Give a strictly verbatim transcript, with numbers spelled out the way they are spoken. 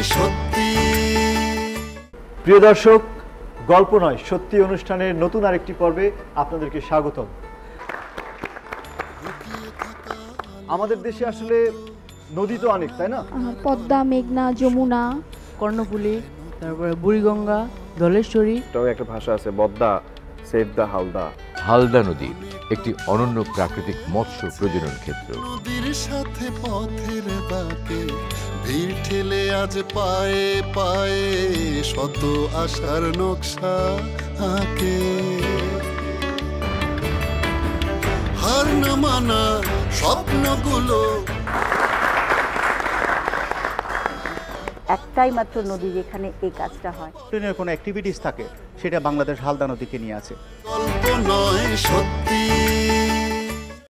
সত্যি। প্রিয় দর্শক, গল্প নয় সত্যি অনুষ্ঠানের নতুন আরেকটি পর্বে আপনাদেরকে স্বাগতম। আমাদের দেশে আসলে নদী তো অনেক, তাই না? পদ্মা, মেঘনা, যমুনা, কর্ণফুলী, তারপরে বুড়িগঙ্গা, ধলেশ্বরী। এটাও একটা ভাষা আছে, বদ্দা, সেবদা, হালদা। হালদা নদী একটি অনন্য প্রাকৃতিক মৎস্য প্রজনন ক্ষেত্র। নদীর সাথে পথের বাঁকে ভিড় ঠেলে আজ পায়ে পায়ে শত আশার নকশা আঁকে। হার না মানা স্বপ্নগুলো। একটাই মাত্র নদী যেখানে এই কাজটা হয়। ট্রেনের কোনো অ্যাক্টিভিটিস থাকে, সেটা বাংলাদেশ হালদা নদীকে নিয়ে আছে। গল্প নয় সত্যি।